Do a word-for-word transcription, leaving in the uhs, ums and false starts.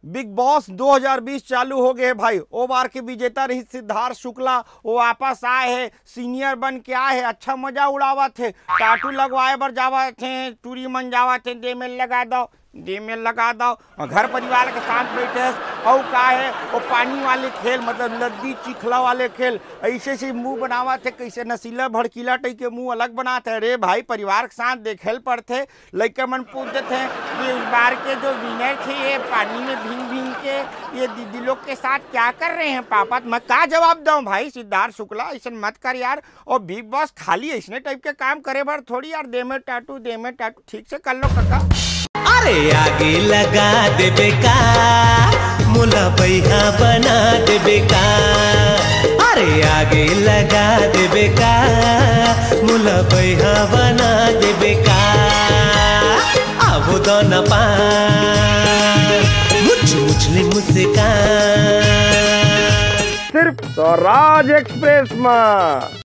Big boss दो हज़ार बीस चालू हो गए भाई। ओ बार के विजेता रही सिद्धार्थ शुक्ला, वो वापस आए हैं, सीनियर बन के आए हैं, अच्छा मजा उड़ावा थे, टाटू लगवाए बर जावा थे, टूरी मन जावा थे, दे में लगा दो दे में लगा दो और घर परिवार के साथ बैठे और का है वो पानी वाले खेल, मतलब नदी चिखला वाले खेल, ऐसे से मुंह बनावा थे, कैसे नशीला भड़कीला टाइप के मुंह अलग बनाते। अरे भाई परिवार के साथ देखेल पड़ते। लड़के मन पूछते थे कि इस बार के जो विनर थे ये पानी में भींग भींग के ये दीदी लोग के साथ क्या कर रहे हैं पापा। मैं क्या जवाब दूं भाई सिद्धार्थ शुक्ला, ऐसा मत कर यार। और बिग बॉस खाली ऐसने टाइप के काम करे बार थोड़ी यार, दे में टाटू दे में टाटू, ठीक से कर लो काका। अरे आगे लगा देबे का, मुला बैहा बना देबे का। अरे आगे लगा देबे का, मुला बैहा बना देबे का। आवो दोना पा मुझ मुझले मुझसे का सिर्फ स्वराज एक्सप्रेस में।